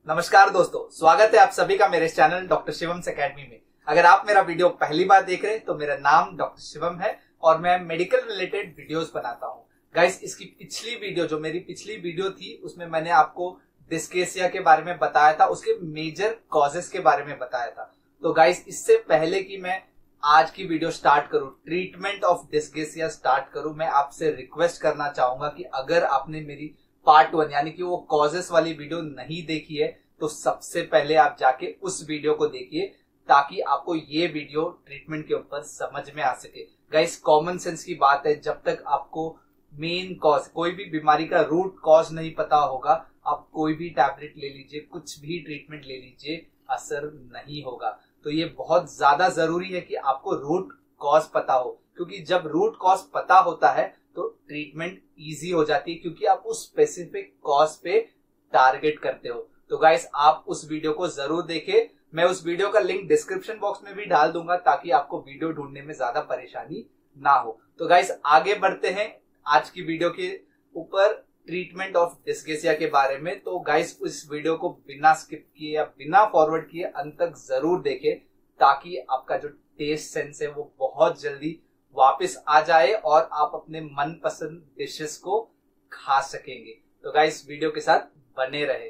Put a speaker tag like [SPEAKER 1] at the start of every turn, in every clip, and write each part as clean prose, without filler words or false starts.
[SPEAKER 1] नमस्कार दोस्तों, स्वागत है आप सभी का मेरे चैनल डॉक्टर शिवम्स एकेडमी में। अगर आप मेरा वीडियो पहली बार देख रहे हैं तो मेरा नाम डॉक्टर शिवम है और मैं मेडिकल रिलेटेड वीडियोस बनाता हूँ। गाइस, इसकी पिछली वीडियो जो मेरी पिछली वीडियो थी उसमें मैंने आपको डिस्केसिया के बारे में बताया था, उसके मेजर कॉजेस के बारे में बताया था। तो गाइस, इससे पहले कि मैं आज की वीडियो स्टार्ट करूं, ट्रीटमेंट ऑफ डिस्केसिया स्टार्ट करूं, मैं आपसे रिक्वेस्ट करना चाहूंगा कि अगर आपने मेरी पार्ट 1 यानी कि वो कॉजेस वाली वीडियो नहीं देखी है तो सबसे पहले आप जाके उस वीडियो को देखिए ताकि आपको ये वीडियो ट्रीटमेंट के ऊपर समझ में आ सके। गाइस, कॉमन सेंस की बात है, जब तक आपको मेन कॉज, कोई भी बीमारी का रूट कॉज नहीं पता होगा, आप कोई भी टैबलेट ले लीजिए, कुछ भी ट्रीटमेंट ले लीजिए, असर नहीं होगा। तो ये बहुत ज्यादा जरूरी है कि आपको रूट कॉज पता हो, क्योंकि जब रूट कॉज पता होता है तो ट्रीटमेंट इजी हो जाती है, क्योंकि आप उस स्पेसिफिक कॉज पे टारगेट करते हो। तो गाइस, आप उस वीडियो को जरूर देखें। मैं उस वीडियो का लिंक डिस्क्रिप्शन बॉक्स में भी डाल दूंगा ताकि आपको वीडियो ढूंढने में ज्यादा परेशानी ना हो। तो गाइस, आगे बढ़ते हैं आज की वीडियो के ऊपर, ट्रीटमेंट ऑफ डिस्केसिया के बारे में। तो गाइस, इस वीडियो को बिना स्किप किए या बिना फॉरवर्ड किए अंत तक जरूर देखें ताकि आपका जो टेस्ट सेंस है वो बहुत जल्दी वापस आ जाए और आप अपने मनपसंद डिशेस को खा सकेंगे। तो गाइस, वीडियो के साथ बने रहे।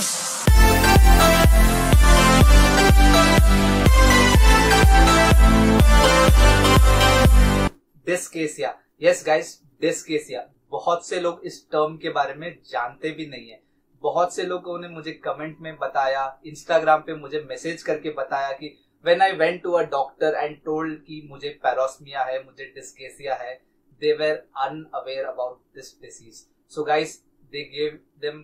[SPEAKER 1] Dysgeusia, yes guys, dysgeusia. बहुत से लोग इस टर्म के बारे में जानते भी नहीं है। बहुत से लोगों ने मुझे कमेंट में बताया, इंस्टाग्राम पे मुझे मैसेज करके बताया कि when I went to a doctor and told कि मुझे पैरोस्मिया है, मुझे डिस्केसिया है, they were unaware about this disease. So guys, they gave them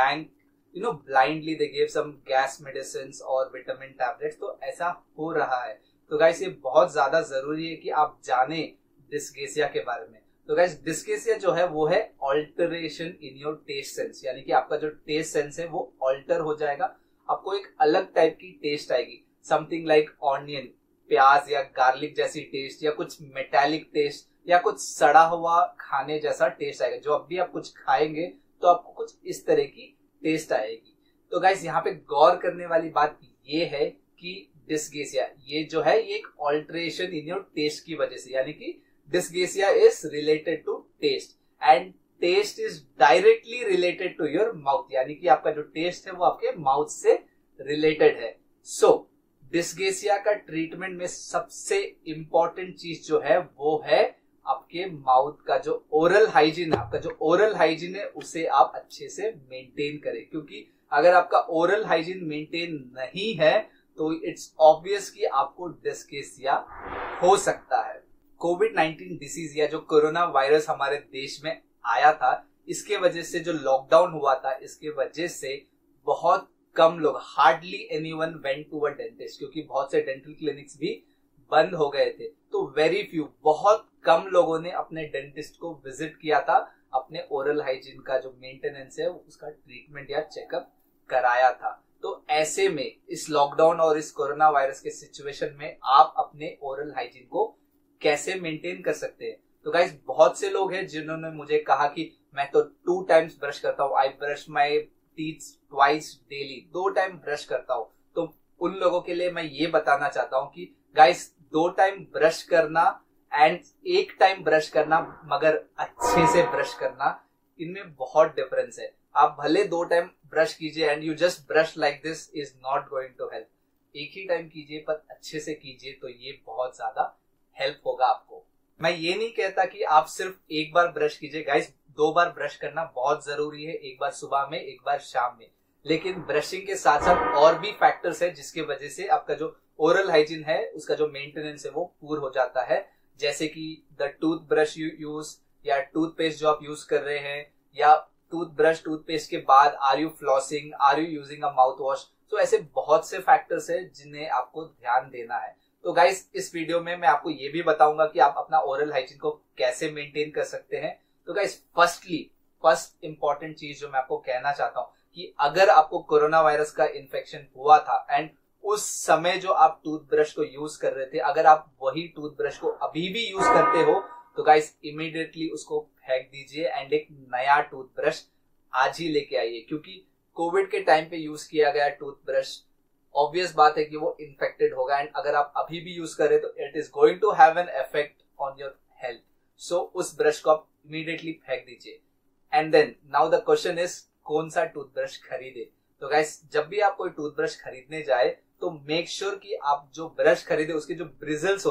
[SPEAKER 1] blindly they gave some gas medicines और vitamin tablets। तो ऐसा हो रहा है। तो गाइस, ये बहुत ज्यादा जरूरी है कि आप जाने डिस्केसिया के बारे में। तो गाइस, डिस्केसिया जो है वो है alteration in your taste sense, यानी कि आपका जो टेस्ट सेंस है वो ऑल्टर हो जाएगा, आपको एक अलग टाइप की टेस्ट आएगी, समथिंग लाइक ऑनियन, प्याज या गार्लिक जैसी टेस्ट, या कुछ मेटालिक टेस्ट, या कुछ सड़ा हुआ खाने जैसा टेस्ट आएगा। जो अब भी आप कुछ खाएंगे तो आपको कुछ इस तरह की टेस्ट आएगी। तो गाइस, यहाँ पे गौर करने वाली बात ये है कि डिस्केसिया ये जो है ये एक ऑल्टरेशन इन योर टेस्ट की वजह से, यानी कि dysgeusia is related to taste and taste is directly related to your mouth, यानी कि आपका जो टेस्ट है वो आपके माउथ से रिलेटेड है। सो डिस्केसिया का ट्रीटमेंट में सबसे इंपॉर्टेंट चीज जो है वो है आपके माउथ का जो ओरल हाइजीन है। आपका जो ओरल हाइजीन है उसे आप अच्छे से मेंटेन करें, क्योंकि अगर आपका ओरल हाइजीन मेंटेन नहीं है तो इट्स ऑब्वियस कि आपको डिस्केसिया हो सकता है। कोविड-19 डिसीज या जो कोरोना वायरस हमारे देश में आया था, इसके वजह से जो लॉकडाउन हुआ था, इसके वजह से बहुत कम लोग, hardly anyone went to a dentist, क्योंकि बहुत से डेंटल क्लिनिक्स भी बंद हो गए थे। तो वेरी फ्यू, बहुत कम लोगों ने अपने डेंटिस्ट को विजिट किया था, अपने ओरल हाइजीन का जो मेंटेनेंस है उसका ट्रीटमेंट या चेकअप कराया था। तो ऐसे में इस लॉकडाउन और इस कोरोना वायरस के सिचुएशन में आप अपने ओरल हाइजीन को कैसे मेंटेन कर सकते हैं। तो गाइस, बहुत से लोग हैं जिन्होंने मुझे कहा कि मैं तो 2 टाइम्स ब्रश करता हूँ, I brush my teeth twice daily, 2 time brush करता हूँ। तो उन लोगों के लिए मैं ये बताना चाहता हूँ कि गाइस, 2 टाइम ब्रश करना एंड 1 टाइम ब्रश करना मगर अच्छे से ब्रश करना, इनमें बहुत डिफरेंस है। आप भले 2 टाइम ब्रश कीजिए and you just brush like this is not going to help. एक ही टाइम कीजिए पर अच्छे से कीजिए, तो ये बहुत ज्यादा हेल्प होगा आपको। मैं ये नहीं कहता कि आप सिर्फ 1 बार ब्रश कीजिए। गाइस, 2 बार ब्रश करना बहुत जरूरी है, 1 बार सुबह में, 1 बार शाम में। लेकिन ब्रशिंग के साथ साथ और भी फैक्टर्स है जिसकी वजह से आपका जो ओरल हाइजीन है उसका जो मेंटेनेंस है वो पूरा हो जाता है, जैसे कि the toothbrush you use, या टूथपेस्ट जो आप यूज कर रहे हैं, या टूथपेस्ट के बाद are you flossing, are you using a mouthwash. तो ऐसे बहुत से फैक्टर्स है जिन्हें आपको ध्यान देना है। तो गाइस, इस वीडियो में मैं आपको ये भी बताऊंगा कि आप अपना ओरल हाइजीन को कैसे मेंटेन कर सकते हैं। तो गाइस, फर्स्ट इंपॉर्टेंट चीज जो मैं आपको कहना चाहता हूँ कि अगर आपको कोरोना वायरस का इन्फेक्शन हुआ था एंड उस समय जो आप टूथब्रश को यूज कर रहे थे, अगर आप वही टूथब्रश को अभी भी यूज करते हो तो गाइस इमीडिएटली उसको फेंक दीजिए एंड एक नया टूथब्रश आज ही लेके आइए, क्योंकि कोविड के टाइम पे यूज किया गया टूथब्रश, ऑब्वियस बात है कि वो इन्फेक्टेड होगा, एंड अगर आप अभी भी यूज करें तो it is going to have an effect on your health. So उस ब्रश को आप इमीडिएटली फेंक दीजिए। And then now the question is कौन सा टूथब्रश खरीदे। तो गाइस, जब भी आप कोई टूथब्रश खरीदने जाए तो मेक श्योर कि आप जो ब्रश खरीदे उसके जो ब्रिजल्स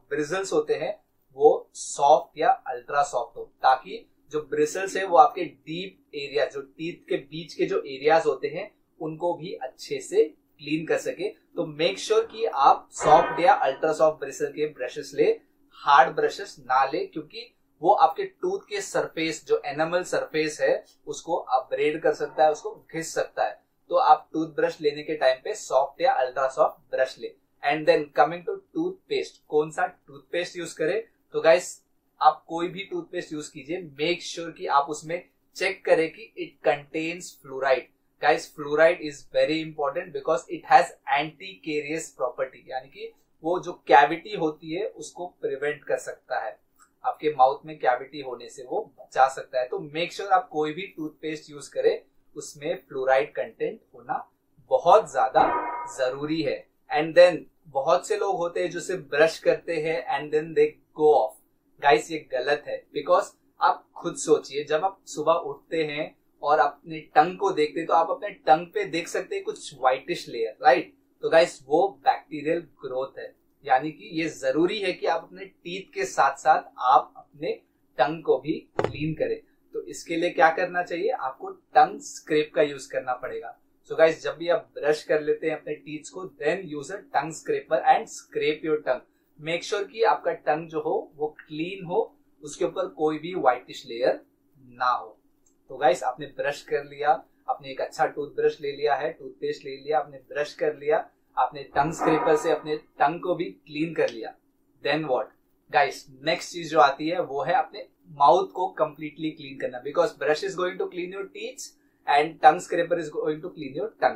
[SPEAKER 1] होते हैं वो सॉफ्ट या अल्ट्रा सॉफ्ट हो, ताकि जो ब्रिसल्स है वो आपके डीप एरिया, जो टीथ के बीच के जो एरियाज होते हैं उनको भी अच्छे से क्लीन कर सके। तो मेक श्योर कि आप सॉफ्ट या अल्ट्रा सॉफ्ट ब्रिसल के ब्रशेस ले, हार्ड ब्रशेस ना ले, क्योंकि वो आपके टूथ के सरफेस, जो एनामल सरफेस है, उसको अपग्रेड कर सकता है, उसको घिस सकता है। तो आप टूथब्रश लेने के टाइम पे सॉफ्ट या अल्ट्रा सॉफ्ट ब्रश ले। And then coming to toothpaste, कौन सा टूथपेस्ट यूज करें। तो गाइस, आप कोई भी टूथपेस्ट यूज कीजिए, मेक श्योर कि आप उसमें चेक करें कि it contains fluoride. Guys, fluoride is very important because it has anti carious property, यानी कि वो जो कैविटी होती है उसको प्रिवेंट कर सकता है, आपके माउथ में कैविटी होने से वो बचा सकता है। तो मेक श्योर आप कोई भी टूथपेस्ट यूज करें उसमें फ्लोराइड कंटेंट होना बहुत ज्यादा जरूरी है। एंड देन बहुत से लोग होते हैं जो सिर्फ ब्रश करते हैं and then they go off. Guys, ये गलत है, बिकॉज आप खुद सोचिए, जब आप सुबह उठते हैं और अपने टंग को देखते हैं तो आप अपने टंग पे देख सकते हैं कुछ व्हाइटिश लेयर, राइट। तो गाइस, वो बैक्टीरियल ग्रोथ है, यानी कि ये जरूरी है कि आप अपने टीथ के साथ साथ आप अपने टंग को भी क्लीन करें। तो इसके लिए क्या करना चाहिए, आपको टंग स्क्रैप का यूज करना पड़ेगा। सो गाइस, जब भी आप ब्रश कर लेते हैं अपने टीथ को, then use a tongue scraper and scrape your tongue. Make sure कि आपका टंग जो हो वो क्लीन हो, उसके ऊपर कोई भी व्हाइटिश लेयर ना हो। तो गाइस, आपने ब्रश कर लिया, आपने एक अच्छा टूथब्रश ले लिया है, टूथपेस्ट ले लिया, आपने ब्रश कर लिया, आपने टंग स्क्रैपर से अपने टंग को भी क्लीन कर लिया। देन व्हाट गाइस, नेक्स्ट चीज जो आती है वो है अपने माउथ को कंप्लीटली क्लीन करना, because brush is going to clean your teeth and tongue scraper is going to clean your tongue.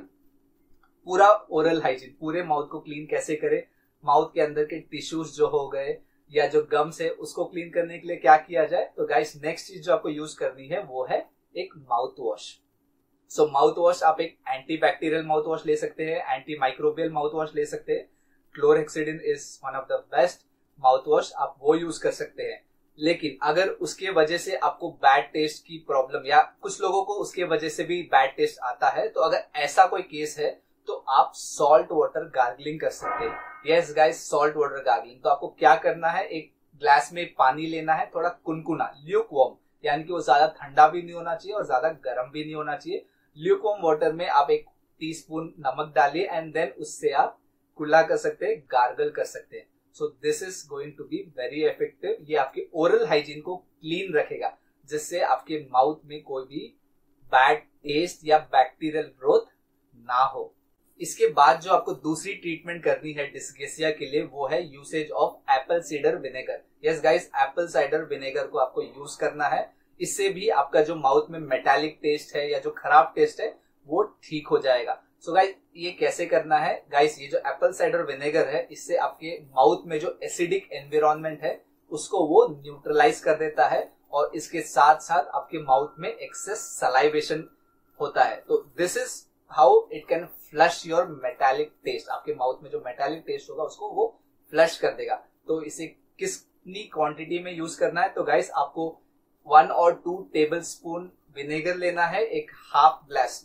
[SPEAKER 1] पूरा ओरल हाइजीन, पूरे माउथ को क्लीन कैसे करें, माउथ के अंदर के टिश्यूज जो हो गए या जो गम्स है उसको क्लीन करने के लिए क्या किया जाए। तो गाइस, नेक्स्ट चीज जो आपको यूज करनी है वो है एक mouthwash. So mouthwash, आप एक एंटी बैक्टीरियल माउथ वॉश ले सकते हैं, एंटी माइक्रोबियल माउथ वॉश ले सकते हैं। Chlorhexidine is one of the best mouthwash, आप वो यूज कर सकते हैं। लेकिन अगर उसके वजह से आपको बैड टेस्ट की प्रॉब्लम, या कुछ लोगों को उसके वजह से भी बैड टेस्ट आता है, तो अगर ऐसा कोई केस है तो आप सॉल्ट वाटर गार्गलिंग कर सकते हैं। Yes guys, salt water gargling. तो आपको क्या करना है, एक ग्लास में पानी लेना है, थोड़ा कुनकुना, ल्यूक वार्म, यानी कि वो ज्यादा ठंडा भी नहीं होना चाहिए और ज्यादा गर्म भी नहीं होना चाहिए। ल्यूक वार्म वाटर में आप 1 टीस्पून नमक डालिए एंड देन उससे आप कुल्ला कर सकते हैं, गार्गल कर सकते हैं। So this is going to be very effective. ये आपके ओरल हाइजीन को क्लीन रखेगा, जिससे आपके माउथ में कोई भी बैड टेस्ट या बैक्टीरियल ग्रोथ ना हो। इसके बाद जो आपको दूसरी ट्रीटमेंट करनी है डिस्गेसिया के लिए वो है usage of apple cider vinegar. Yes guys, apple cider vinegar को आपको यूज करना है। इससे भी आपका जो माउथ में मेटालिक टेस्ट है या जो खराब टेस्ट है वो ठीक हो जाएगा। सो गाइस, ये कैसे करना है गाइस, ये जो एप्पल साइडर विनेगर है इससे आपके माउथ में जो एसिडिक एनवायरनमेंट है उसको वो न्यूट्रलाइज कर देता है, और इसके साथ साथ आपके माउथ में एक्सेस सलाइवेशन होता है। तो this is how it can flush your metallic taste. आपके माउथ में जो मेटालिक टेस्ट होगा उसको वो फ्लश कर देगा। तो इसे कितनी क्वांटिटी में यूज करना है, तो गाइस आपको 1 और 2 टेबल स्पून विनेगर लेना है। एक हाफ ग्लास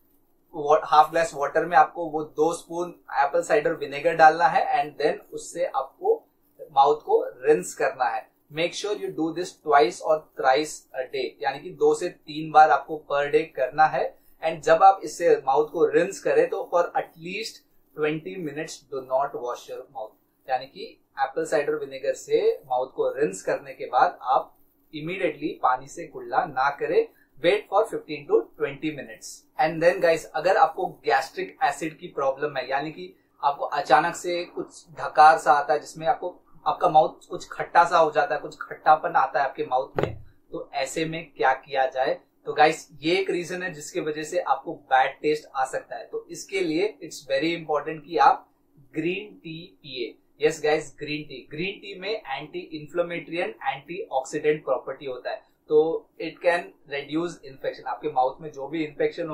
[SPEAKER 1] वाटर में आपको वो 2 स्पून एप्पल साइडर विनेगर डालना है एंड देन उससे आपको माउथ को रिंस करना है। Make sure you do this twice और थ्राइस अ डे, यानी कि 2 से 3 बार आपको पर डे करना है। एंड जब आप इससे माउथ को रिंस करें तो for at least 20 minutes do not wash your mouth, यानी कि एप्पल साइडर विनेगर से माउथ को रिंस करने के बाद आप इमीडिएटली पानी से कुल्ला ना करें, wait for 15 to 20 minutes. And then guys, अगर आपको गैस्ट्रिक एसिड की प्रॉब्लम है, यानी कि आपको अचानक से कुछ ढकार सा आता है जिसमें आपका माउथ कुछ खट्टा सा हो जाता है, कुछ खट्टापन आता है आपके माउथ में, तो ऐसे में क्या किया जाए। तो गाइस, ये एक रीजन है जिसकी वजह से आपको बैड टेस्ट आ सकता है। तो इसके लिए इट्स वेरी इंपॉर्टेंट कि आप ग्रीन टी पिए। यस गाइस, ग्रीन टी में anti inflammatory and anti oxidant property होता है, तो इट कैन रिड्यूस इन्फेक्शन। आपके माउथ में जो भी इन्फेक्शन होगा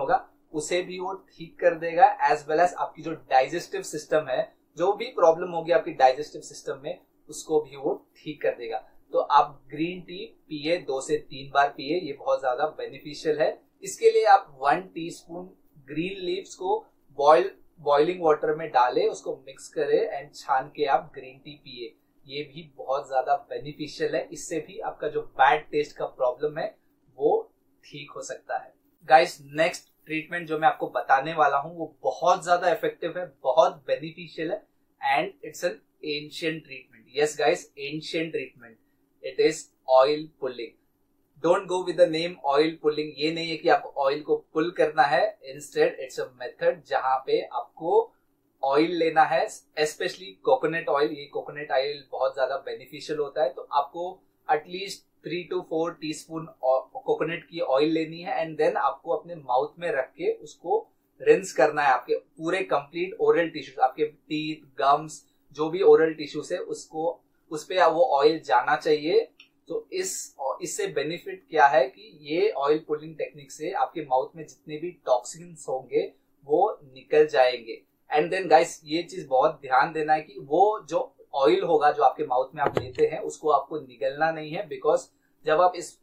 [SPEAKER 1] उसे भी वो ठीक कर देगा, एज वेल एज आपकी जो डाइजेस्टिव सिस्टम है, जो भी प्रॉब्लम होगी आपकी डाइजेस्टिव सिस्टम में, उसको भी वो ठीक कर देगा। तो आप ग्रीन टी पिए, 2 से 3 बार पिए, ये बहुत ज्यादा बेनिफिशियल है। इसके लिए आप 1 टीस्पून ग्रीन लीव्स को बॉइलिंग वाटर में डालें, उसको मिक्स करें एंड छान के आप ग्रीन टी पिए। ये भी बहुत ज्यादा बेनिफिशियल है। इससे भी आपका जो बैड टेस्ट का प्रॉब्लम है वो ठीक हो सकता है। गाइस, नेक्स्ट ट्रीटमेंट जो मैं आपको बताने वाला हूं वो बहुत ज्यादा इफेक्टिव है, बहुत बेनिफिशियल है and it's an ancient treatment. Yes guys, ancient treatment. It is oil pulling. Don't go with the name oil pulling. ये नहीं है कि आपको ऑयल को पुल करना है, इंस्टेड इट्स अ मेथड जहां पे आपको ऑयल लेना है, स्पेशली कोकोनट ऑयल। ये कोकोनट ऑयल बहुत ज्यादा बेनिफिशियल होता है। तो आपको एटलीस्ट 3 to 4 टीस्पून कोकोनट की ऑयल लेनी है एंड देन आपको अपने माउथ में रख के उसको रिंस करना है। आपके पूरे कंप्लीट ओरल टिश्यूज, आपके टीथ, गम्स, जो भी ओरल टिश्यूज है, उसको उस पे वो ऑयल जाना चाहिए। तो इससे बेनिफिट क्या है कि ये ऑयल पुलिंग टेक्निक से आपके माउथ में जितने भी टॉक्सिन्स होंगे वो निकल जाएंगे। एंड देन गाइस, ये चीज बहुत ध्यान देना है कि वो जो ऑयल होगा जो आपके माउथ में आप लेते हैं उसको आपको निगलना नहीं है, बिकॉज जब आप इस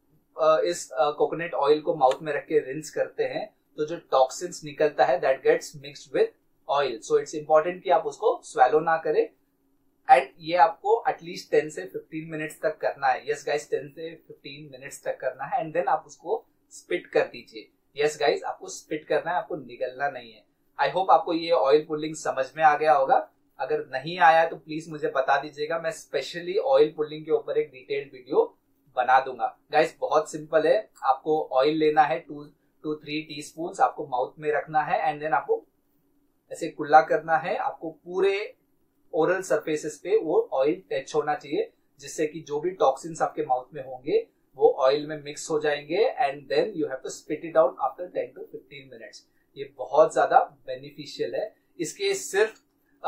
[SPEAKER 1] कोकोनट ऑयल को माउथ में रख के रिंस करते हैं तो जो टॉक्सिन्स निकलता है that gets mixed with oil. So it's important कि आप उसको स्वेलो ना करें एंड ये आपको एटलीस्ट 10 से 15 मिनट्स तक करना है। यस गाइस, 10 से 15 मिनट्स तक करना है एंड देन आप उसको स्पिट कर दीजिए। यस गाइस, आपको स्पिट करना है, आपको निगलना नहीं है। आई होप आपको ये ऑयल पुलिंग समझ में आ गया होगा। अगर नहीं आया तो प्लीज मुझे बता दीजिएगा, मैं स्पेशली ऑयल पुलिंग के ऊपर एक डिटेल्ड वीडियो बना दूंगा। गाइस, बहुत सिंपल है। आपको ऑयल लेना है 2 to 3 टीस्पून, आपको माउथ में रखना है एंड देन आपको ऐसे कुल्ला करना है। आपको पूरे ओरल सरफेसेस पे वो ऑयल टच होना चाहिए, जिससे कि जो भी टॉक्सिन्स आपके माउथ में होंगे वो ऑयल में मिक्स हो जाएंगे and then you have to spit it out after 10 to 15 minutes. ये बहुत ज्यादा बेनिफिशियल है। इसके सिर्फ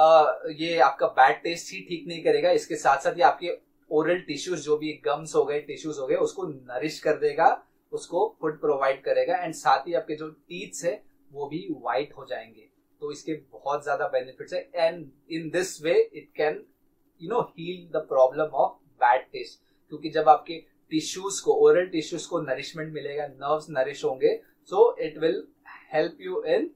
[SPEAKER 1] ये आपका बैड टेस्ट ही ठीक नहीं करेगा, इसके साथ साथ ये आपके ओरल टिश्यूज, जो भी गम्स हो गए, टिश्यूज हो गए, उसको नरिश कर देगा, उसको फूड प्रोवाइड करेगा एंड साथ ही आपके जो टीथ्स है वो भी व्हाइट हो जाएंगे। तो इसके बहुत ज्यादा बेनिफिट्स है and in this way it can heal the problem of bad taste. क्योंकि जब आपके टिश्यूज को, ओरल टिश्यूज को नरिशमेंट मिलेगा, नर्व्स नरिश होंगे, so it will help you in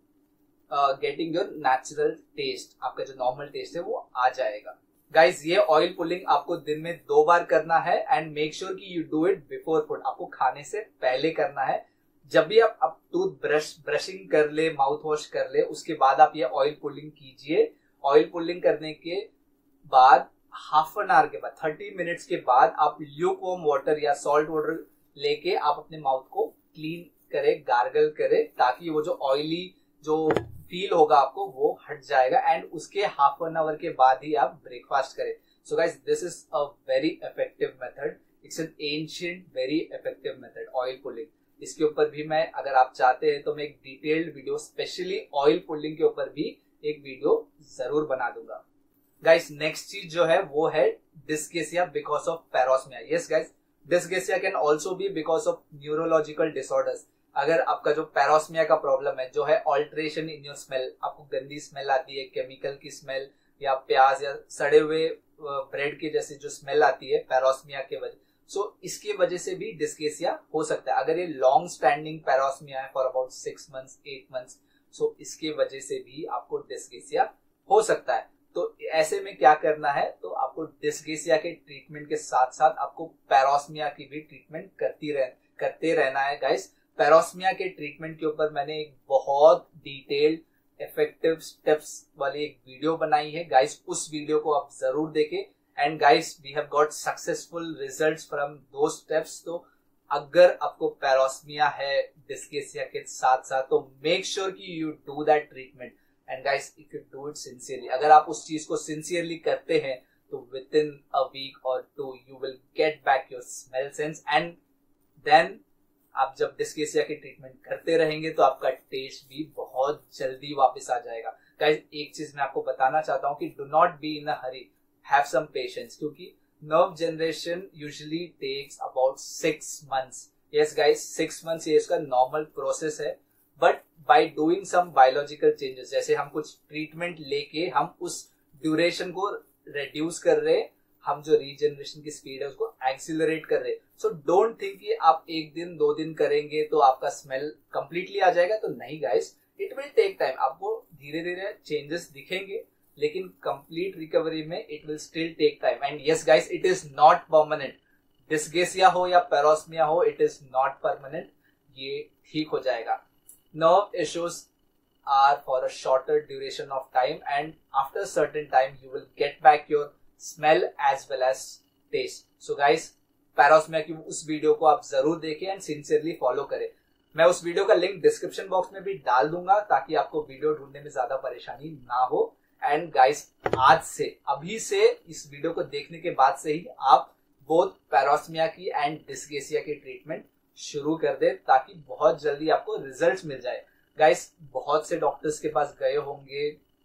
[SPEAKER 1] getting your natural taste. आपका जो नॉर्मल टेस्ट है वो आ जाएगा। गाइज, ये ऑयल पुलिंग आपको दिन में 2 बार करना है एंड मेक श्योर कि you do it before food. आपको खाने से पहले करना है। जब भी आप टूथ ब्रशिंग कर ले, माउथ वॉश कर ले, उसके बाद आप ये ऑयल पुलिंग कीजिए। ऑयल पुलिंग करने के बाद हाफ एन आवर के बाद, 30 मिनट्स के बाद आप ल्यूकवार्म वाटर या सॉल्ट वाटर लेके आप अपने माउथ को क्लीन करें, गार्गल करें, ताकि वो जो ऑयली जो फील होगा आपको वो हट जाएगा एंड उसके हाफ एन आवर के बाद ही आप ब्रेकफास्ट करें। So guys, this is a very effective method. It's an ancient very effective method, oil pulling. इसके ऊपर भी मैं, अगर आप चाहते हैं तो मैं एक detailed video specially oil pulling के ऊपर भी एक वीडियो जरूर बना दूंगा। गाइस, नेक्स्ट चीज जो है वो है dysgeusia because of parosmia. Yes guys, dysgeusia can also be because of neurological disorders. अगर आपका जो पैरोस्मिया का प्रॉब्लम है, जो है ऑल्टरेशन इन योर स्मेल, आपको गंदी स्मेल आती है, केमिकल की स्मेल या प्याज या सड़े हुए ब्रेड की जैसी जो स्मेल आती है पैरोस्मिया के वजह, सो इसकी वजह से भी डिस्केसिया हो सकता है। अगर ये लॉन्ग स्टैंडिंग पैरोस्मिया है for about 6 months 8 months, so इसके वजह से भी आपको डिस्केसिया हो सकता है। तो ऐसे में क्या करना है, तो आपको डिस्केसिया के ट्रीटमेंट के साथ साथ आपको पैरोस्मिया की भी ट्रीटमेंट करते रहना है। गाइस, पैरोस्मिया के ट्रीटमेंट के ऊपर मैंने एक बहुत डिटेल्ड इफेक्टिव स्टेप्स वाली एक वीडियो बनाई है। गाइस, उस वीडियो को आप जरूर देखें and guys, we have got successful results from those steps. तो अगर आपको पैरोस्मिया है डिस्केसिया के साथ साथ, तो मेक श्योर कि you do that treatment and guys, if you do it sincerely, अगर आप उस चीज को सिंसियरली करते हैं तो विद इन अ वीक और 2 you will get back your smell sense and then आप जब डिस्केसिया की ट्रीटमेंट करते रहेंगे तो आपका टेस्ट भी बहुत जल्दी वापस आ जाएगा। गाइस, एक चीज मैं आपको बताना चाहता हूँ कि do not be in a hurry, have some patience, क्योंकि nerve generation usually takes about 6 months। Yes guys, 6 months ये इसका नॉर्मल प्रोसेस है, but by doing some biological changes, जैसे हम कुछ ट्रीटमेंट लेके हम उस ड्यूरेशन को रिड्यूस कर रहे हैं, हम जो रीजनरेशन की स्पीड है उसको एक्सिलरेट कर रहे हैं। सो डोंट थिंक कि आप एक दिन 2 दिन करेंगे तो आपका स्मेल कंप्लीटली आ जाएगा, तो नहीं guys, it will take time. आपको धीरे धीरे चेंजेस दिखेंगे, लेकिन कंप्लीट रिकवरी में it will still take time. And yes guys, it is not permanent. Dysgeusia हो या पेरोस्मिया हो, इट इज नॉट परमानेंट, ये ठीक हो जाएगा। Nerve issues are for a shorter duration of time, and after a certain time you will get back your smell as well as taste. So guys, parosmia की उस video को आप जरूर देखें एंड सिंसियरली फॉलो करें। मैं उस video का लिंक डिस्क्रिप्शन बॉक्स में भी डाल दूंगा ताकि आपको वीडियो ढूंढने में ज्यादा परेशानी ना हो। एंड गाइस, आज से, अभी से, इस वीडियो को देखने के बाद से ही आप बोथ पैरोस्मिया की एंड डिस्गेसिया की ट्रीटमेंट शुरू कर दे, ताकि बहुत जल्दी आपको रिजल्ट मिल जाए। गाइस, बहुत से डॉक्टर्स के पास गए होंगे,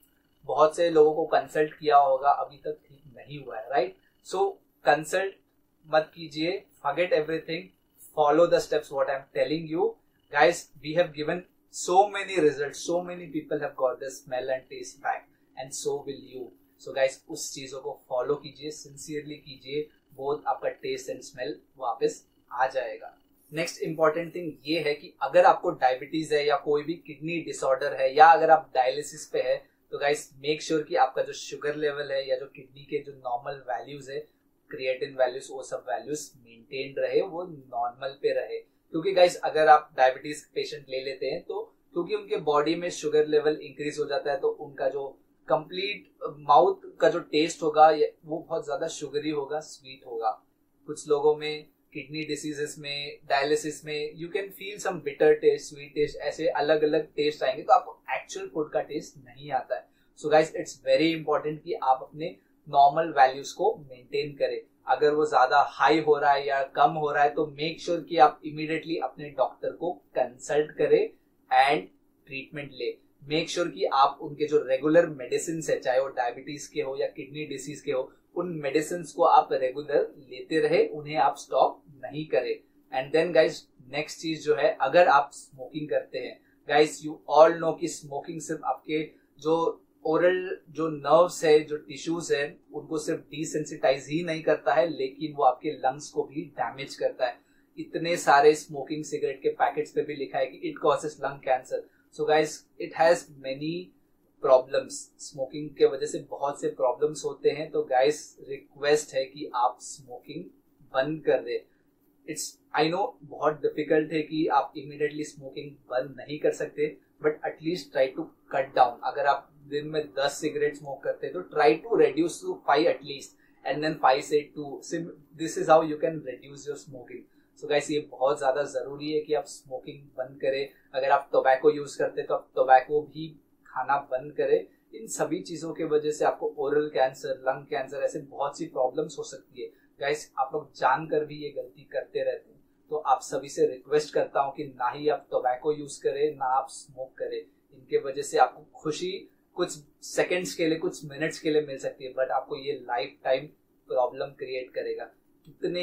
[SPEAKER 1] बहुत से लोगों को कंसल्ट किया होगा, अभी तक ठीक नहीं हुआ है, राइट? सो कंसल्ट मत कीजिए, forget everything, follow the steps what I am telling you. Guys, we have given so many results, so many people have got the smell and taste back, and so will you. So guys, उस चीजों को follow कीजिए, sincerely कीजिए, बहुत आपका test and smell वापस आ जाएगा। Next important thing ये है कि अगर आपको डायबिटीज है या कोई भी किडनी डिसऑर्डर है या अगर आप डायलिसिस पे है, तो गाइस मेक श्योर कि आपका जो शुगर लेवल है या जो किडनी के जो नॉर्मल वैल्यूज है, क्रिएटिन वैल्यूज, वो सब वैल्यूज मेंटेन रहे, वो नॉर्मल पे रहे। क्योंकि गाइस, अगर आप डायबिटीज पेशेंट ले लेते हैं तो क्योंकि उनके बॉडी में शुगर लेवल इंक्रीज हो जाता है, तो उनका जो कंप्लीट माउथ का जो टेस्ट होगा वो बहुत ज्यादा शुगरी होगा, स्वीट होगा। कुछ लोगों में किडनी डिसीजेस में, डायलिसिस में, you can feel some bitter taste, sweet taste, ऐसे अलग अलग टेस्ट आएंगे, तो आपको एक्चुअल फूड का टेस्ट नहीं आता है। So guys, it's very important कि आप अपने नॉर्मल वैल्यूज को मेंटेन करें। अगर वो ज्यादा हाई हो रहा है या कम हो रहा है, तो मेक श्योर कि आप इमीडिएटली अपने डॉक्टर को कंसल्ट करें एंड ट्रीटमेंट ले। मेक श्योर कि आप उनके जो रेगुलर मेडिसिन है, चाहे वो डायबिटीज के हो या किडनी डिसीज के हो, उन मेडिसिन को आप रेगुलर लेते रहे, उन्हें आप स्टॉप नहीं करें। एंड देन गाइस, नेक्स्ट चीज जो है, अगर आप स्मोकिंग करते हैं, गाइस यू ऑल नो कि स्मोकिंग सिर्फ आपके जो ओरल जो नर्व्स है, जो टिश्यूज है, उनको सिर्फ डिसेंसिटाइज ही नहीं करता है, लेकिन वो आपके लंग्स को भी डैमेज करता है। इतने सारे स्मोकिंग सिगरेट के पैकेट्स पे भी लिखा है कि it causes lung cancer. So guys, it has many problems. Smoking के वजह से बहुत से प्रॉब्लम्स होते हैं। तो गाइस, रिक्वेस्ट है कि आप स्मोकिंग बंद कर दे। इट्स, आई नो बहुत डिफिकल्ट है कि आप इमीडिएटली स्मोकिंग बंद नहीं कर सकते, but at least try to cut down. अगर आप दिन में 10 सिगरेट स्मोक करते हैं, तो try to reduce to 5 at least, and then 5 से 2। This is how you can reduce your smoking. So guys, ये बहुत ज्यादा जरूरी है कि आप स्मोकिंग बंद करें। अगर आप टोबैको यूज करते हैं तो आप टोबैको भी खाना बंद करें। इन सभी चीजों के वजह से आपको ओरल कैंसर, लंग कैंसर, ऐसे बहुत सी प्रॉब्लम्स हो सकती है। गाइस, आप लोग जानकर भी ये गलती करते रहते हैं, तो आप सभी से रिक्वेस्ट करता हूँ कि ना ही आप टोबैको यूज करें, ना आप स्मोक करें। इनके वजह से आपको खुशी कुछ सेकंड्स के लिए, कुछ मिनट्स के लिए मिल सकती है, बट आपको ये लाइफ टाइम प्रॉब्लम क्रिएट करेगा। कितने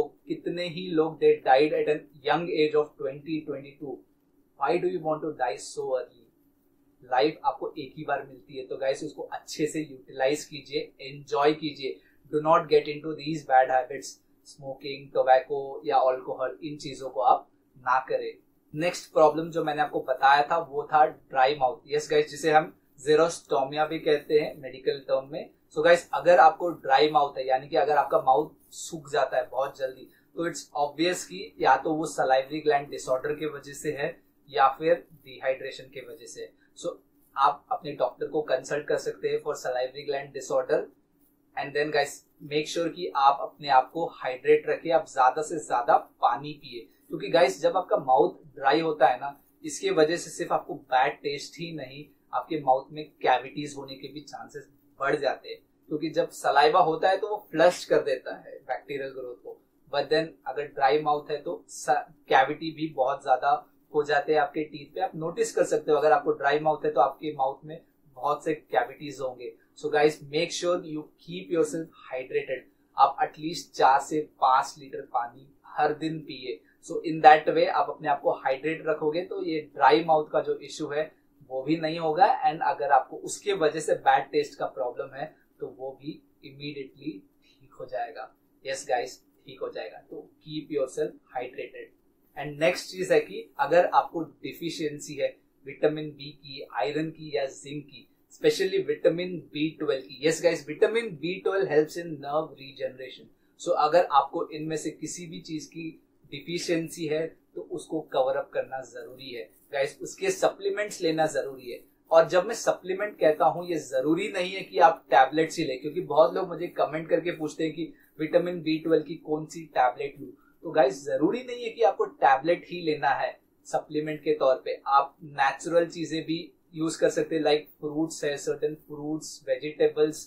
[SPEAKER 1] ही लोग they died at an young age of 20-22। Why do you want to die so early? Life आपको एक ही बार मिलती है, तो गाइस उसको अच्छे से यूटिलाइज कीजिए, एंजॉय कीजिए। Do not get into these bad habits, smoking, tobacco या अल्कोहल, इन चीजों को आप ना करें। नेक्स्ट प्रॉब्लम जो मैंने आपको बताया था वो था ड्राई माउथ। यस गाइस, जिसे हम जेरोस्टोमिया भी कहते हैं मेडिकल टर्म में। सो गाइस, अगर आपको ड्राई माउथ है, यानी कि अगर आपका माउथ सूख जाता है बहुत जल्दी, तो इट्स ऑब्वियस कि या तो वो सलाइवरी ग्लैंड डिसऑर्डर की वजह से है या फिर डिहाइड्रेशन की वजह से। सो आप अपने डॉक्टर को कंसल्ट कर सकते हैं for salivary gland disorder. And then guys, make sure कि आप अपने आप को हाइड्रेट रखें, आप ज्यादा से ज्यादा पानी पिए। क्योंकि गाइस, जब आपका माउथ ड्राई होता है ना, इसके वजह से सिर्फ आपको बैड टेस्ट ही नहीं, आपके माउथ में कैविटीज होने के भी चांसेस बढ़ जाते हैं। क्योंकि जब सलाइवा होता है तो वो फ्लश कर देता है बैक्टीरियल ग्रोथ को, बट देन अगर ड्राई माउथ है तो कैविटी भी बहुत ज्यादा हो जाते हैं आपके टीथ पे। आप नोटिस कर सकते हो, अगर आपको ड्राई माउथ है तो आपके माउथ में बहुत से कैविटीज होंगे। So guys, make sure you keep yourself hydrated. आप एटलीस्ट 4 से 5 लीटर पानी हर दिन पिए। सो इन दैट वे आप अपने आप को हाइड्रेट रखोगे तो ये ड्राई माउथ का जो इश्यू है वो भी नहीं होगा, एंड अगर आपको उसके वजह से बैड टेस्ट का प्रॉब्लम है तो वो भी इमीडिएटली ठीक हो जाएगा। यस गाइस, ठीक हो जाएगा। तो keep yourself hydrated. And next चीज है कि अगर आपको डिफिशियंसी है विटामिन बी की, आयरन की या जिंक की, स्पेशली विटामिन B12 की। Yes guys, vitamin B12 helps in nerve regeneration. So अगर आपको इनमें से किसी भी चीज की डिफिशियंसी है तो उसको कवर अप करना जरूरी है गाइस, उसके सप्लीमेंट्स लेना जरूरी है। और जब मैं सप्लीमेंट कहता हूं, ये जरूरी नहीं है कि आप टैबलेट्स ही लें, क्योंकि बहुत लोग मुझे कमेंट करके पूछते हैं कि विटामिन B12 की कौन सी टैबलेट लूं। तो गाइस, जरूरी नहीं है कि आपको टैबलेट ही लेना है सप्लीमेंट के तौर पे। आप नेचुरल चीजें भी यूज कर सकते हैं, लाइक फ्रूट्स है, सर्टेन फ्रूट्स, वेजिटेबल्स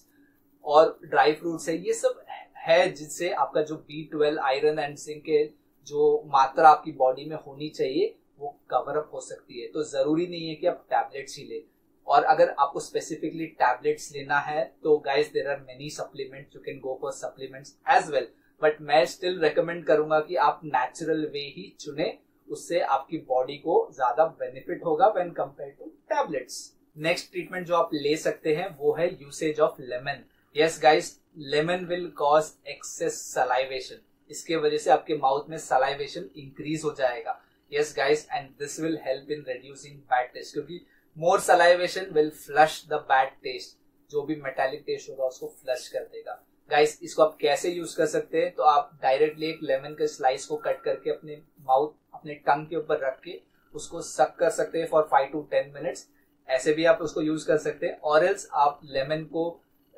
[SPEAKER 1] और ड्राई फ्रूट्स है, ये सब है जिससे आपका जो B12, आयरन एंड जिंक के जो मात्रा आपकी बॉडी में होनी चाहिए वो कवर अप हो सकती है। तो जरूरी नहीं है कि आप टैबलेट्स ही ले। और अगर आपको स्पेसिफिकली टैबलेट्स लेना है तो guys there are many supplements, you can go for supplements as well, but मैं स्टिल रेकमेंड करूंगा कि आप नेचुरल वे ही चुने, उससे आपकी बॉडी को ज्यादा बेनिफिट होगा when compare to tablets. Next treatment जो आप ले सकते हैं वो है usage of lemon. Yes guys, lemon will cause excess salivation. इसके वजह से आपके माउथ में सलाइवेशन इंक्रीज हो जाएगा। Yes guys, and this will help in reducing bad taste, क्योंकि more salivation will flush the bad taste. जो भी मेटालिक टेस्ट होगा उसको फ्लश कर देगा। गाइस, इसको आप कैसे यूज कर सकते हैं? तो आप डायरेक्टली एक लेमन के स्लाइस को कट करके अपने माउथ, अपने टंग के ऊपर रख के उसको सक कर सकते हैं फॉर 5 to 10 मिनट्स। ऐसे भी आप उसको यूज कर सकते हैं। और एल्स आप लेमन को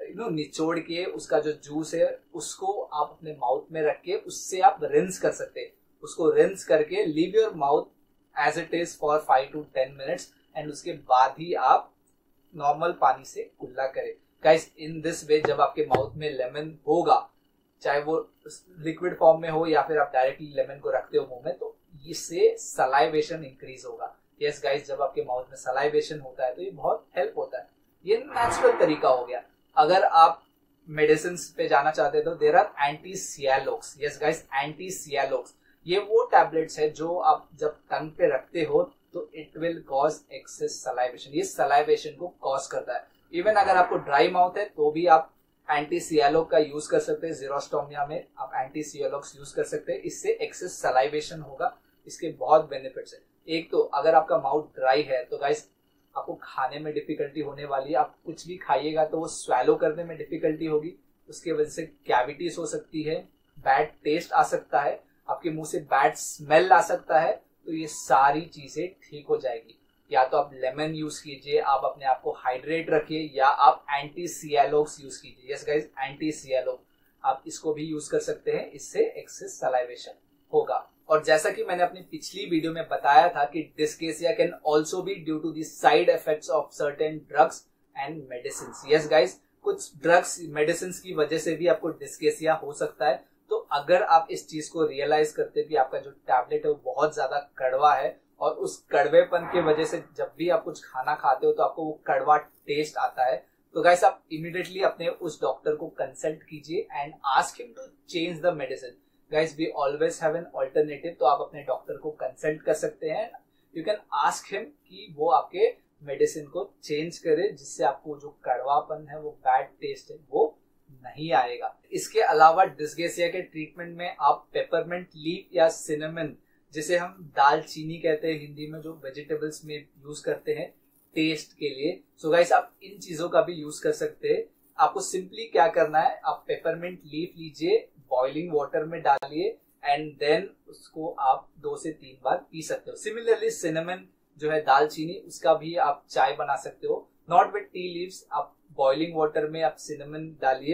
[SPEAKER 1] निचोड़ के उसका जो जूस है उसको आप अपने माउथ में रख के उससे आप रिंस कर सकते हैं। उसको रिंस करके leave your mouth as it is for 5 to 10 minutes, and उसके बाद ही आप नॉर्मल पानी से कुल्ला करें। गाइस, इन दिस वे जब आपके माउथ में लेमन होगा, चाहे वो लिक्विड फॉर्म में हो या फिर आप डायरेक्टली लेमन को रखते हो मुंह में, तो इससे सलाइवेशन इंक्रीज होगा। यस गाइस, जब आपके माउथ में सलाइवेशन होता है तो ये बहुत हेल्प होता है। ये नेचुरल तरीका हो गया। अगर आप मेडिसिन पे जाना चाहते हैं तो there are anti sialogogues. Yes guys, anti sialogogues ये वो टैबलेट्स है जो आप जब टंग पे रखते हो तो it will cause excess salivation. ये सलाइवेशन को कॉज करता है। इवन अगर आपको ड्राई माउथ है तो भी आप एंटी सियालोक का यूज कर सकते हैं। जीरोस्टोमिया में आप एंटी सियालोक्स यूज कर सकते हैं, इससे एक्सेस सलाइवेशन होगा। इसके बहुत बेनिफिट्स है। एक तो अगर आपका माउथ ड्राई है तो गाइस आपको खाने में डिफिकल्टी होने वाली है। आप कुछ भी खाइएगा तो वो स्वेलो करने में डिफिकल्टी होगी, उसके वजह से कैविटीज हो सकती है, बैड टेस्ट आ सकता है, आपके मुंह से बैड स्मेल आ सकता है। तो ये सारी चीजें ठीक हो जाएगी। या तो आप लेमन यूज कीजिए, आप अपने आप को हाइड्रेट रखिए, या आप एंटी सियालोक्स यूज कीजिए। यस गाइस, एंटी सियालोक आप इसको भी यूज कर सकते हैं, इससे एक्सेस सलाइवेशन होगा। और जैसा कि मैंने अपनी पिछली वीडियो में बताया था कि dysgeusia can also be due to the side effects of certain drugs and medicine. Yes guys, कुछ ड्रग्स मेडिसिन की वजह से भी आपको डिस्केसिया हो सकता है। तो अगर आप इस चीज को रियलाइज करते हैं कि आपका जो टैबलेट है वो बहुत ज्यादा कड़वा है और उस कड़वेपन की वजह से जब भी आप कुछ खाना खाते हो तो आपको वो कड़वा टेस्ट आता है, तो गाइस आप इमीडिएटली अपने उस डॉक्टर को कंसल्ट कीजिए and ask him to change the medicine. Guys, we always have an alternative. तो आप अपने डॉक्टर को कंसल्ट कर सकते हैं। यू कैन आस्क हिम कि वो आपके मेडिसिन को चेंज करे, जिससे आपको जो कड़वापन है, वो बैड टेस्ट है, वो नहीं आएगा। इसके अलावा डिस्केसिया के ट्रीटमेंट में आप पेपरमेंट लीफ या सिनेमन, जिसे हम दालचीनी कहते हैं हिंदी में, जो वेजिटेबल्स में यूज करते हैं टेस्ट के लिए, सो गाइस आप इन चीजों का भी यूज कर सकते हैं। आपको सिंपली क्या करना है, आप पेपरमेंट लीफ लीजिए, बॉइलिंग वाटर में डालिए एंड देन उसको आप 2 से 3 बार पी सकते हो। सिमिलरली सिनेमन जो है दालचीनी, उसका भी आप चाय बना सकते हो, नॉट विद टी लीव्स। आप बॉइलिंग वाटर में आप सिनेमन डालिए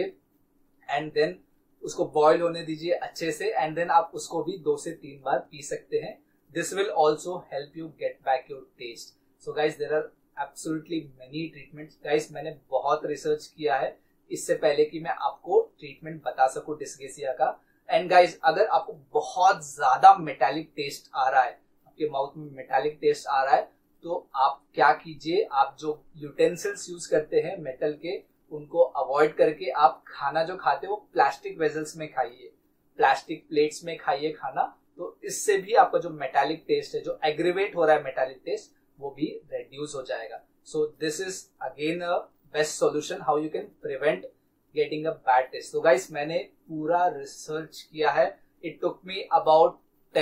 [SPEAKER 1] एंड देन उसको बॉईल होने दीजिए अच्छे से, एंड देन आप उसको भी 2 से 3 बार पी सकते हैं। This will also help you get back your taste. So guys, there are absolutely many treatments. Guys, मैंने बहुत रिसर्च किया है इससे पहले कि मैं आपको ट्रीटमेंट बता सकूं डिस्केसिया का। एंड गाइज, अगर आपको बहुत ज्यादा मेटालिक टेस्ट आ रहा है, आपके माउथ में मेटालिक टेस्ट आ रहा है, तो आप क्या कीजिए, आप जो यूटेंसिल्स यूज करते हैं मेटल के, उनको अवॉइड करके आप खाना जो खाते हो वो प्लास्टिक वेजल्स में खाइए, प्लास्टिक प्लेट्स में खाइए खाना। तो इससे भी आपका जो मेटालिक टेस्ट है, जो एग्रीवेट हो रहा है मेटालिक टेस्ट, वो भी रेड्यूस हो जाएगा. So this is again a best solution how you can prevent getting a bad taste. तो गाइस मैंने पूरा रिसर्च किया है. It took me about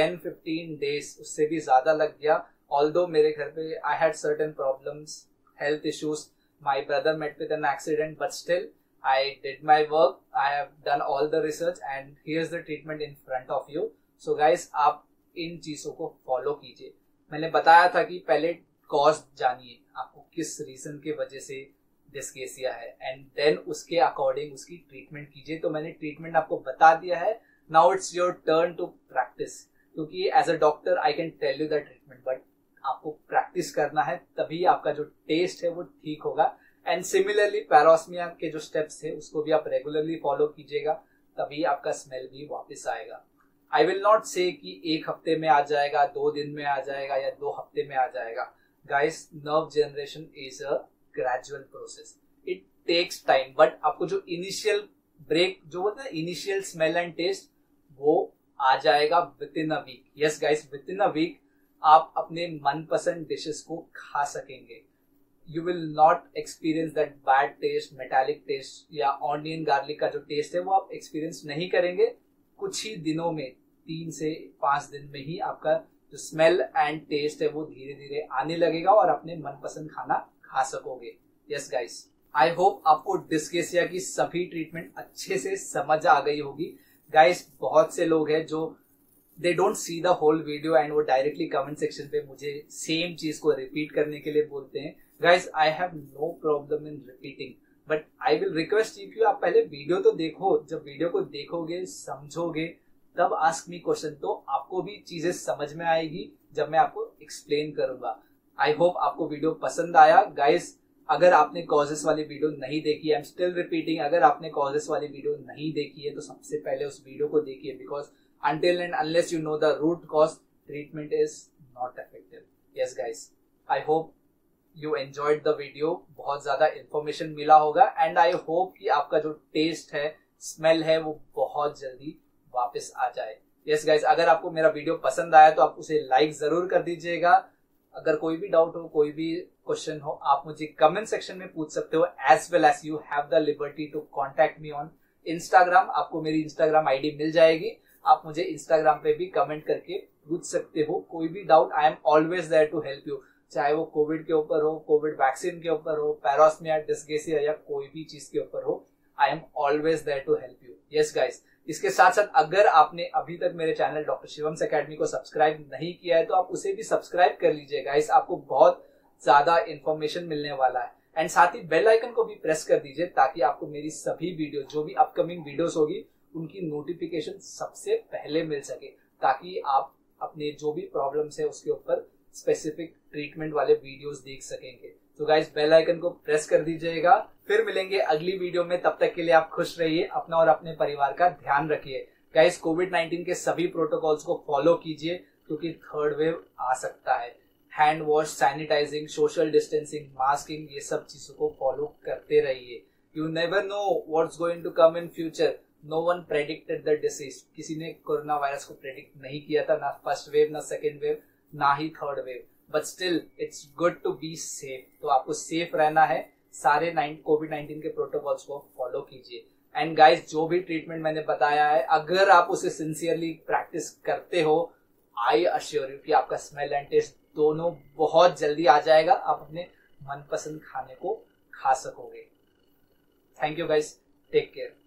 [SPEAKER 1] 10-15 days, उससे भी ज्यादा लग गया. ऑल्दो मेरे घर पे I had certain problems, health issues, my brother met with an accident, but still I did my work, I have done all the research and here's the treatment in front of you. So guys, आप इन चीजों को follow कीजिए. मैंने बताया था कि पहले cause जानिए, आपको किस रीजन के वजह से डिस्केसिया है, एंड देन उसके अकॉर्डिंग उसकी ट्रीटमेंट कीजिए. तो मैंने ट्रीटमेंट आपको बता दिया है. Now it's your turn to practice, क्योंकि as a doctor I can tell you the treatment, but आपको प्रैक्टिस करना है, तभी आपका जो टेस्ट है वो ठीक होगा. एंड सिमिलरली पैरोस्मिया के जो स्टेप्स है उसको भी आप रेगुलरली फॉलो कीजिएगा, तभी आपका स्मेल भी वापस आएगा. आई विल नॉट से कि 1 हफ्ते में आ जाएगा, 2 दिन में आ जाएगा या 2 हफ्ते में आ जाएगा. Guys, nerve generation is a gradual process, it takes time. But आपको जो इनिशियल ब्रेक, जो बोलते हैं इनिशियल स्मेल एंड टेस्ट, वो आ जाएगा within a week. Yes guys, within a week आप अपने मनपसंद डिशेस को खा सकेंगे. You will not experience that bad taste, metallic taste या ऑनियन गार्लिक का जो टेस्ट है वो आप एक्सपीरियंस नहीं करेंगे. कुछ ही दिनों में, 3 से 5 दिन में ही आपका जो स्मेल एंड टेस्ट है वो धीरे धीरे आने लगेगा और अपने मनपसंद खाना खा सकोगे. यस गाइस, आई होप आपको डिस्केसिया की सभी ट्रीटमेंट अच्छे से समझ आ गई होगी. गाइस, बहुत से लोग हैं जो they don't see the whole video and वो डायरेक्टली कमेंट सेक्शन पे मुझे सेम चीज को रिपीट करने के लिए बोलते हैं. Guys, I have no problem in repeating, but I will request you कि आप पहले वीडियो तो देखो. जब वीडियो को देखोगे, समझोगे, तब आस्क मी क्वेश्चन, तो आपको भी चीजें समझ में आएगी जब मैं आपको एक्सप्लेन करूंगा. आई होप आपको वीडियो पसंद आया. गाइस, अगर आपने कॉजेस वाली वीडियो नहीं देखी, आई एम स्टिल रिपीटिंग, अगर आपने कॉजेस वाली वीडियो नहीं देखी है तो सबसे पहले उस वीडियो को देखिए, because until and unless you know the root cause, treatment is not effective. Yes guys, I hope you enjoyed the video. बहुत ज्यादा इंफॉर्मेशन मिला होगा एंड आई होप कि आपका जो टेस्ट है, स्मेल है, वो बहुत जल्दी वापस आ जाए. यस गाइज, अगर आपको मेरा वीडियो पसंद आया तो आप उसे लाइक जरूर कर दीजिएगा. अगर कोई भी डाउट हो, कोई भी क्वेश्चन हो, आप मुझे कमेंट सेक्शन में पूछ सकते हो. As well as you have the liberty to contact me on Instagram. आपको मेरी इंस्टाग्राम आईडी मिल जाएगी, आप मुझे इंस्टाग्राम पे भी कमेंट करके पूछ सकते हो. कोई भी doubt, I am always there to help you, चाहे वो कोविड के ऊपर हो, कोविड वैक्सीन के ऊपर हो, पैरोस्मिया, डिस्केसिया या कोई भी चीज के ऊपर हो. I am always there to help you. Yes guys, इसके साथ साथ अगर आपने अभी तक मेरे चैनल डॉक्टर शिवम्स एकेडमी को सब्सक्राइब नहीं किया है तो आप उसे भी सब्सक्राइब कर लीजिए गाइस. आपको बहुत ज्यादा इन्फॉर्मेशन मिलने वाला है. एंड साथ ही बेल आइकन को भी प्रेस कर दीजिए ताकि आपको मेरी सभी वीडियो, जो भी अपकमिंग वीडियोस होगी, उनकी नोटिफिकेशन सबसे पहले मिल सके, ताकि आप अपने जो भी प्रॉब्लम्स है उसके ऊपर स्पेसिफिक ट्रीटमेंट वाले वीडियोस देख सकेंगे. तो गाइस, बेल आइकन को प्रेस कर दीजिएगा. फिर मिलेंगे अगली वीडियो में. तब तक के लिए आप खुश रहिए, अपना और अपने परिवार का ध्यान रखिए. गाइस, कोविड-19 के सभी प्रोटोकॉल्स को फॉलो कीजिए, क्योंकि 3rd वेव आ सकता है. Hand wash, sanitizing, social distancing, masking, ये सब चीजों को फॉलो करते रहिए. You never know what's going to come in future. No one predicted the disease. किसी ने कोरोना वायरस को प्रेडिक्ट नहीं किया था, ना फर्स्ट वेव, ना सेकेंड वेव, ना ही 3rd wave. But still it's good to be safe. तो आपको सेफ रहना है. सारे कोविड-19 के प्रोटोकॉल्स को फॉलो कीजिए. एंड गाइस, जो भी ट्रीटमेंट मैंने बताया है, अगर आप उसे सिंसियरली प्रैक्टिस करते हो, आई अश्योर यू कि आपका स्मेल एंड टेस्ट दोनों बहुत जल्दी आ जाएगा. आप अपने मनपसंद खाने को खा सकोगे. Thank you guys, take care.